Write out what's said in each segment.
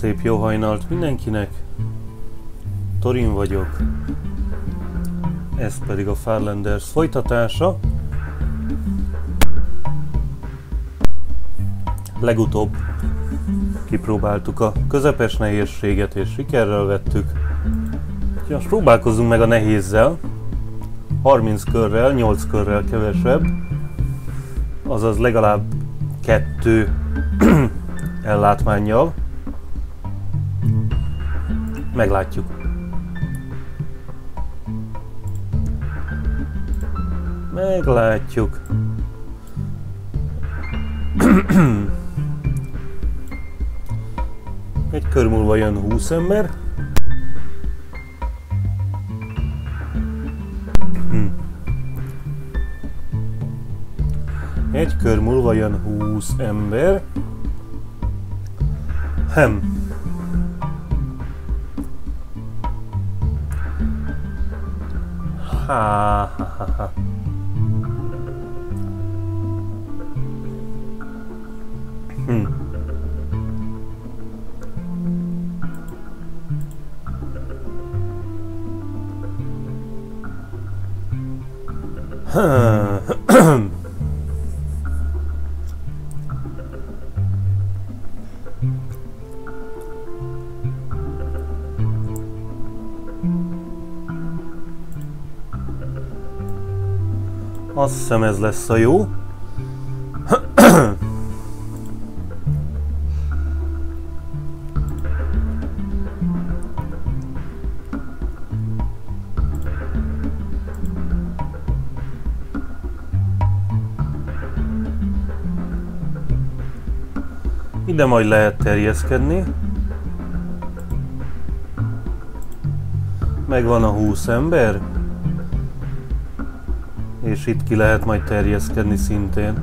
Szép jó hajnalt mindenkinek, Thorin vagyok, ez pedig a Farlanders folytatása. Legutóbb kipróbáltuk a közepes nehézséget és sikerrel vettük. Úgyhogy most próbálkozzunk meg a nehézzel, 30 körrel, 8 körrel kevesebb, azaz legalább 2 ellátmánnyal. Meglátjuk. Meglátjuk. Egy kör múlva jön 20 ember. Egy kör múlva jön 20 ember. Ha. Azt hiszem ez lesz a jó. Ide majd lehet terjeszkedni. Megvan a 20 ember. És itt ki lehet majd terjeszkedni szintén.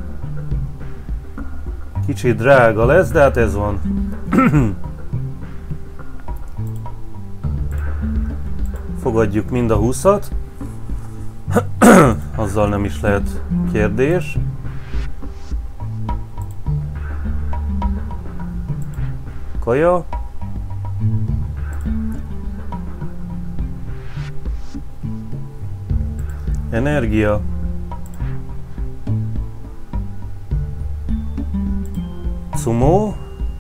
Kicsit drága lesz, de hát ez van. Fogadjuk mind a 20-at. Azzal nem is lehet kérdés. Kaja. Energia. Sumo.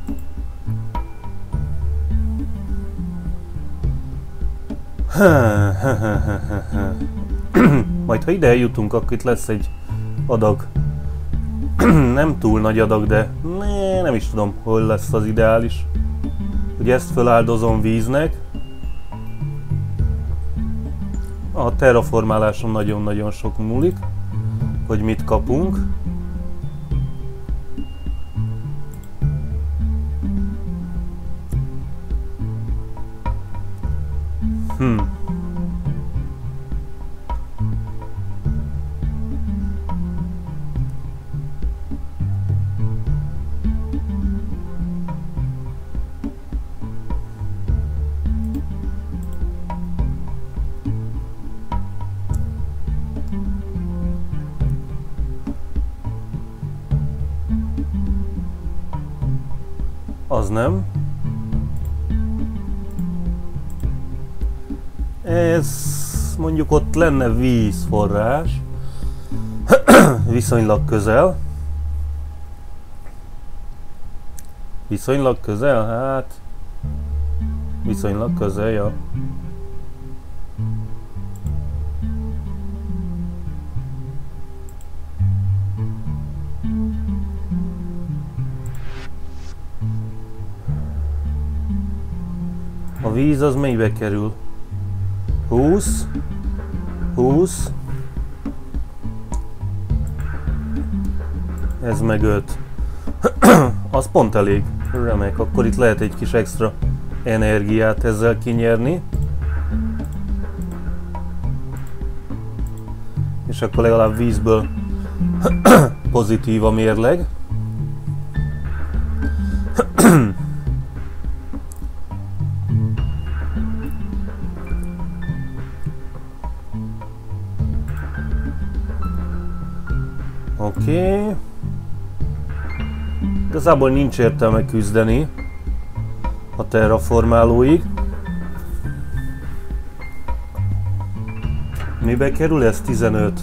Majd ha ide eljutunk, akkor itt lesz egy adag. Nem túl nagy adag, de nem is tudom, hol lesz az ideális. Hogy ezt feláldozom víznek. A terraformáláson nagyon-nagyon sok múlik, hogy mit kapunk. Az nem. Ez mondjuk ott lenne vízforrás. Viszonylag közel. Viszonylag közel? Hát... Viszonylag közel, ja. A víz az mennyibe kerül? 20. 20. Ez meg 5. Az pont elég. Remek, akkor itt lehet egy kis extra energiát ezzel kinyerni. És akkor legalább vízből pozitív a mérleg. Oké. Igazából nincs értelme küzdeni. a terraformálóig. Mibe kerül ez? 15.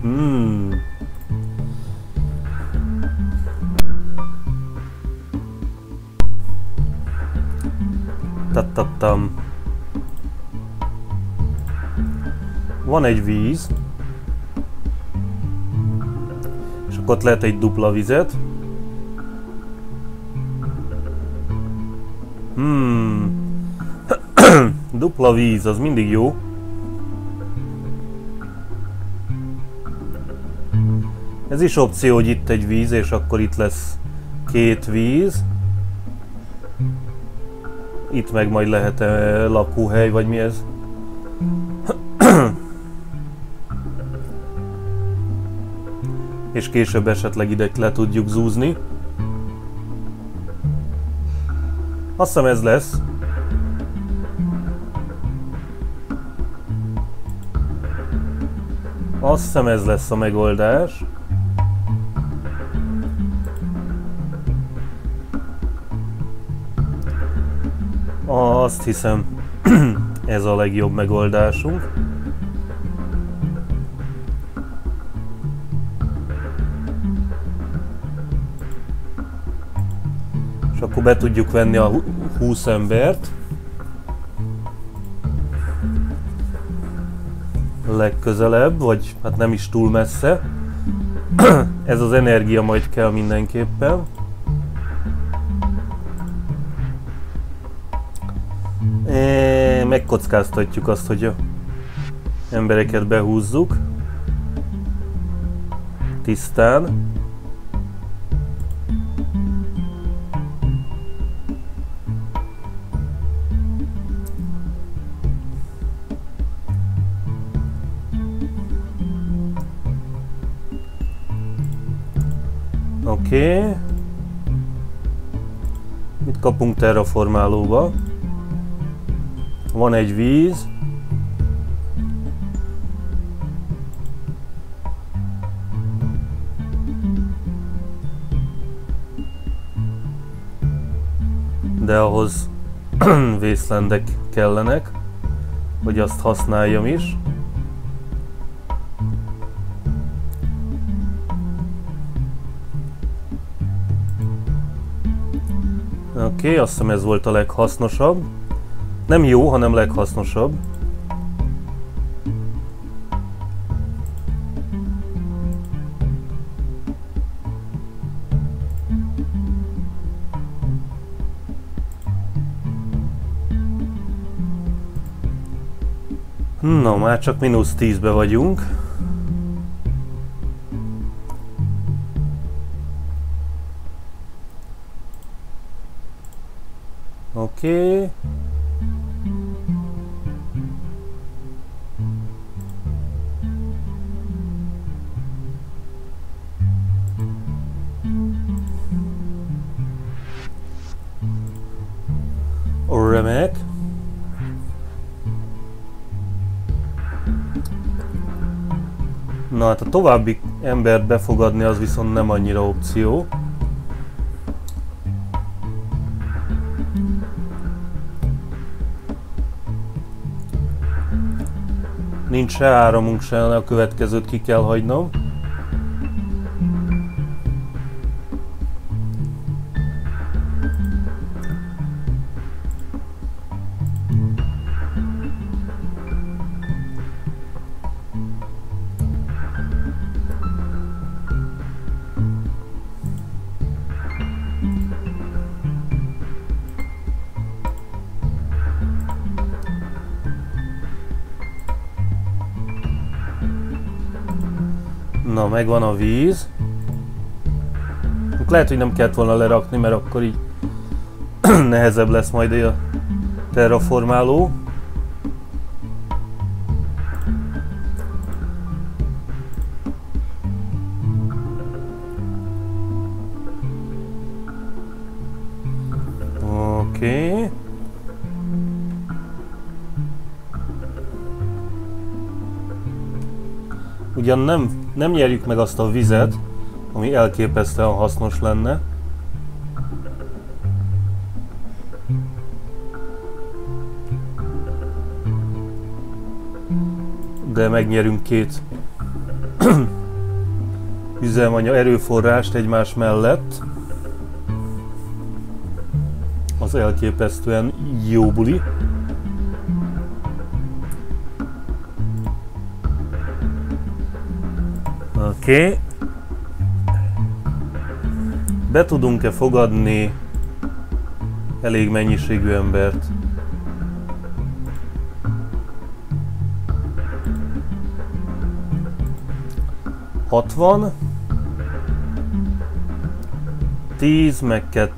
Tattattam. Van egy víz. És akkor ott lehet egy dupla vizet. Dupla víz, az mindig jó. Ez is opció, hogy itt egy víz, és akkor itt lesz 2 víz. Itt meg majd lehet lakóhely, vagy mi ez? És később esetleg ide le tudjuk zúzni. Azt hiszem ez lesz. Azt hiszem ez lesz a megoldás. Azt hiszem ez a legjobb megoldásunk. És akkor be tudjuk venni a 20 embert. Legközelebb, vagy hát nem is túl messze. Ez az energia majd kell mindenképpen. Megkockáztatjuk azt, hogy a embereket behúzzuk. Tisztán. Oké. Mit kapunk terraformálóba? Van egy víz. De ahhoz vészlendek kellenek, hogy azt használjam is. Oké, azt hiszem ez volt a leghasznosabb. Nem jó, hanem leghasznosabb. Na, már csak -10-be vagyunk. Oké. Remek. Na hát a további embert befogadni az viszont nem annyira opció. Nincs se áramunk, se a következőt ki kell hagynom. Na, megvan a víz. Lehet, hogy nem kellett volna lerakni, mert akkor így nehezebb lesz majd a terraformáló. Oké. Ugyan nem nyerjük meg azt a vizet, ami elképesztően hasznos lenne. de megnyerünk 2 üzemanyag erőforrást egymás mellett. Az elképesztően jó buli. Oké. Be tudunk-e fogadni elég mennyiségű embert? ...60... 10 meg 2...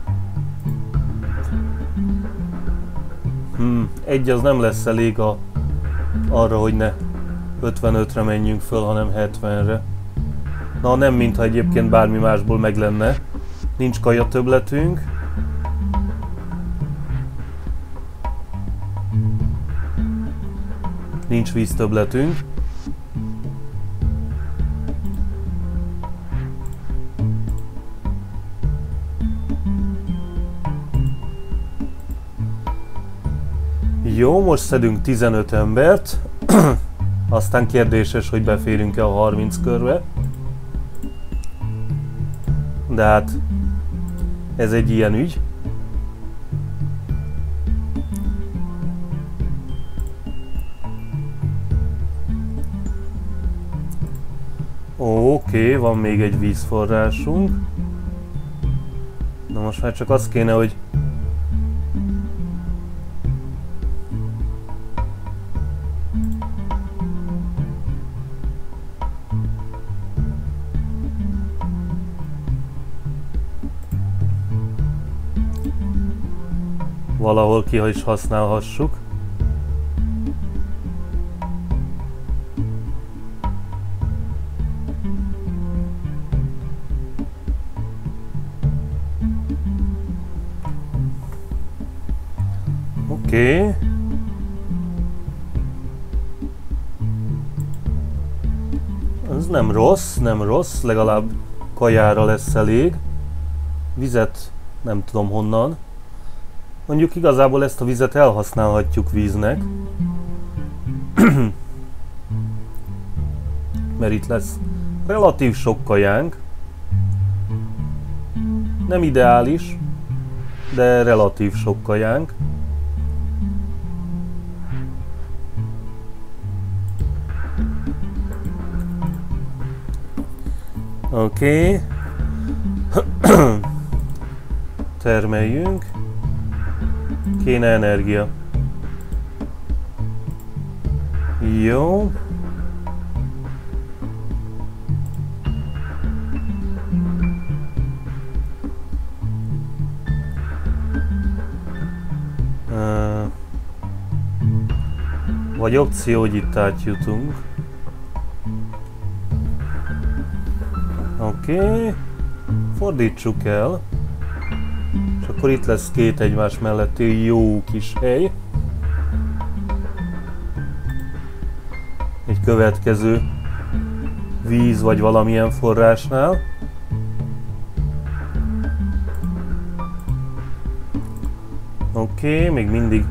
egy az nem lesz elég arra, hogy ne 55-re menjünk föl, hanem 70-re. Na, nem mintha egyébként bármi másból meg lenne. Nincs kaja többletünk. Nincs víz többletünk. Jó, most szedünk 15 embert. Aztán kérdéses, hogy beférünk-e a 30 körbe. De hát ez egy ilyen ügy. Oké, van még egy vízforrásunk. Na most már csak az kéne, hogy valahol ki is használhassuk. Oké. Ez nem rossz, nem rossz, legalább kajára lesz elég. Vizet nem tudom honnan. Mondjuk igazából ezt a vizet elhasználhatjuk víznek. Mert itt lesz relatív sok kajánk. Nem ideális, de relatív sok kajánk. Oké. Termeljünk. Kéne energia. Jó. Vagy opció, hogy itt átjutunk. Oké. Fordítsuk el. És akkor itt lesz 2 egymás melletti jó kis hely. Egy következő víz vagy valamilyen forrásnál. Oké, még mindig.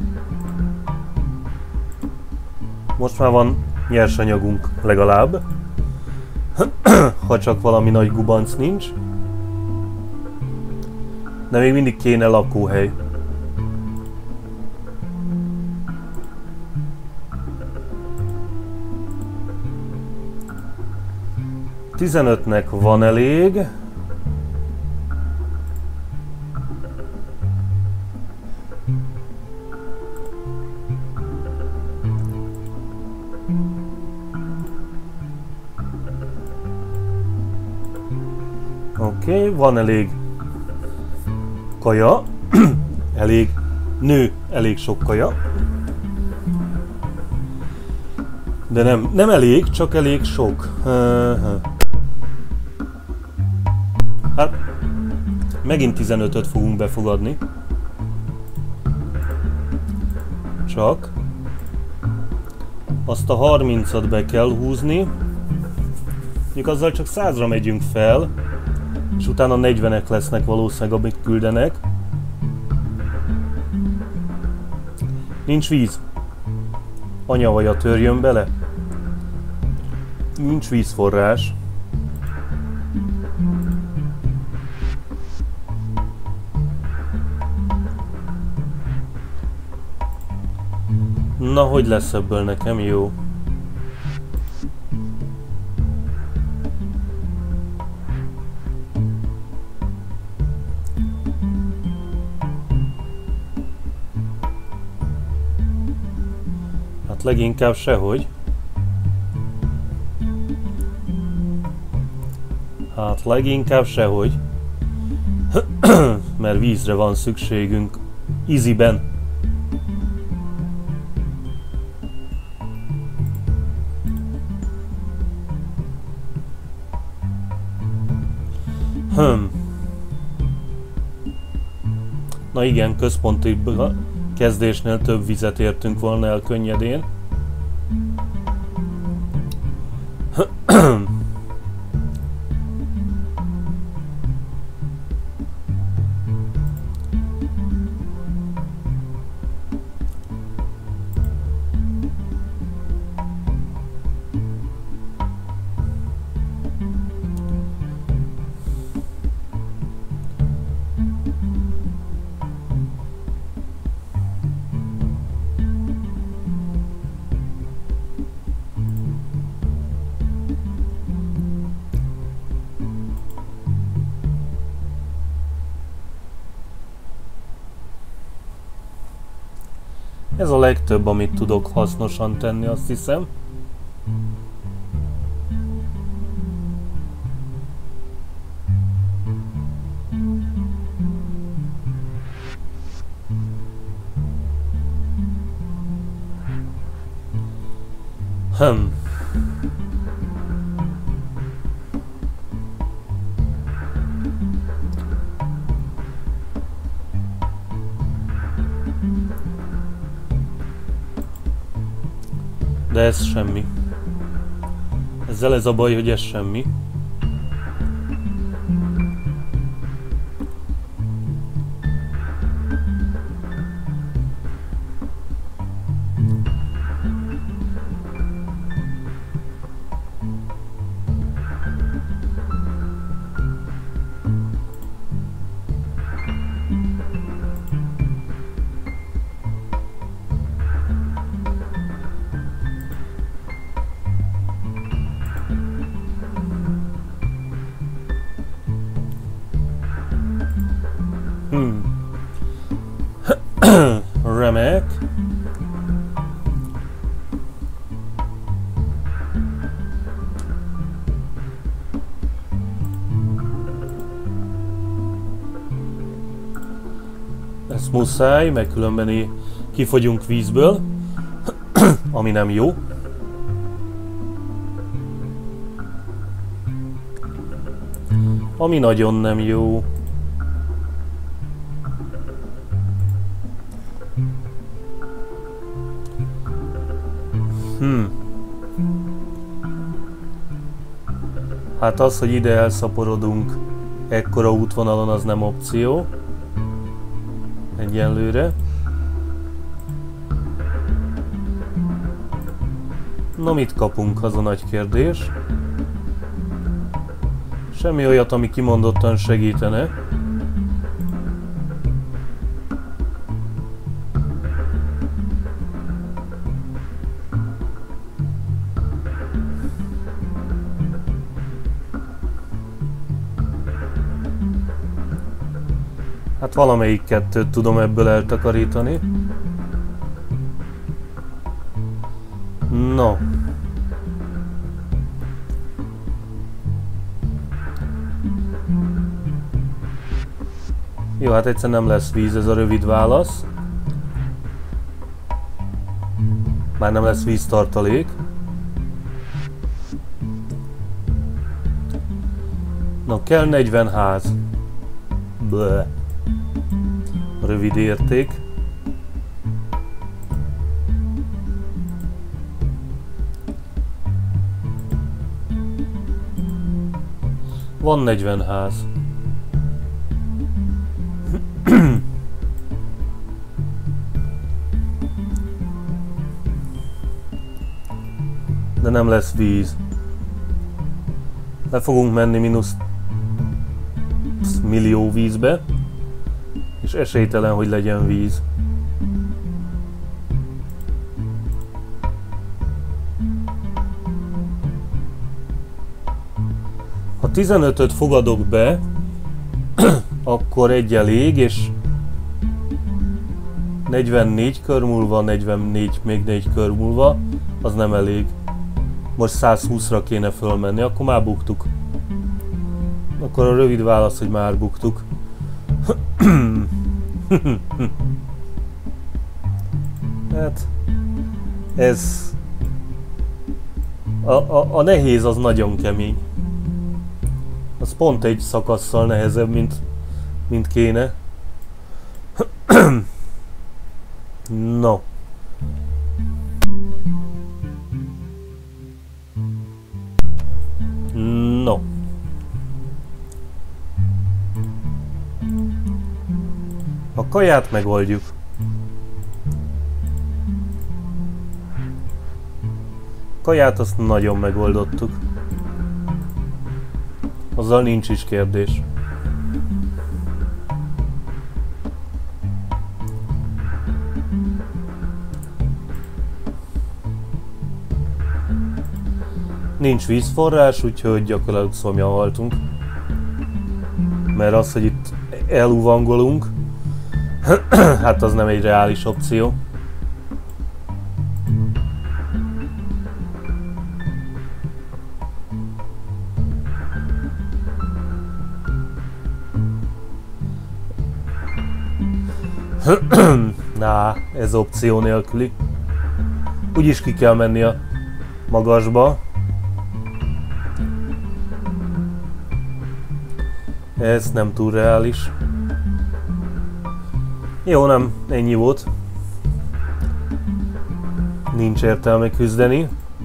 Most már van nyersanyagunk legalább. Ha csak valami nagy gubanc nincs. De még mindig kéne lakóhely. Tizenötnek van elég. Oké, van elég kaja. Elég nő, elég sok kaja. De nem elég, csak elég sok. Hát, megint 15-öt fogunk befogadni. Csak azt a 30-at be kell húzni. Mondjuk azzal csak 100-ra megyünk fel. És utána 40-ek lesznek valószínűleg, amik küldenek. Nincs víz. Anyavaja törjön bele. Nincs vízforrás. Na, hogy lesz ebből nekem jó? Hát leginkább sehogy. Hát leginkább sehogy. Mert vízre van szükségünk. Easyben. Na igen, központi kezdésnél több vizet értünk volna el könnyedén. Ez a legtöbb, amit tudok hasznosan tenni, azt hiszem. De ez semmi. Ezzel ez a baj, hogy ez semmi. Remek. Ez muszáj, mert különben kifogyunk vízből, ami nem jó. Ami nagyon nem jó. Hát az, hogy ide elszaporodunk ekkora útvonalon, az nem opció. Egyenlőre. Na, mit kapunk, az a nagy kérdés. Semmi olyat, ami kimondottan segítene. Hát valamelyik kettőt tudom ebből eltakarítani. No. Jó, hát egyszer nem lesz víz, ez a rövid válasz. Már nem lesz víztartalék. Na, kell 40 ház. Bleh. Rövid érték. Van 40 ház. De nem lesz víz. Le fogunk menni mínusz millió vízbe, és esélytelen, hogy legyen víz. Ha 15-öt fogadok be, akkor egy elég, és 44 kör múlva, 44 még 4 kör múlva, az nem elég. Most 120-ra kéne fölmenni, akkor már buktuk. Akkor a rövid válasz, hogy már buktuk. Hát, ez... A nehéz az nagyon kemény. Az pont egy szakasszal nehezebb, mint kéne. No. No. A kaját megoldjuk. Kaját azt nagyon megoldottuk. Azzal nincs is kérdés. Nincs vízforrás, úgyhogy gyakorlatilag szomjan haltunk. Mert az, hogy itt eluvangolunk, hát az nem egy reális opció. Na, ez opció nélküli. Úgyis ki kell menni a magasba. Ez nem túl reális. Jó, nem, ennyi volt. Nincs értelme küzdeni.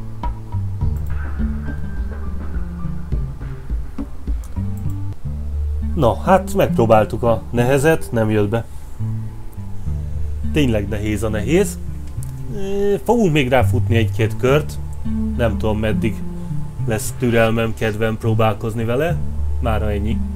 Na, hát megpróbáltuk a nehezet, nem jött be. Tényleg nehéz a nehéz. Fogunk még ráfutni egy-két kört. Nem tudom meddig lesz türelmem, kedvem próbálkozni vele. Mára ennyi.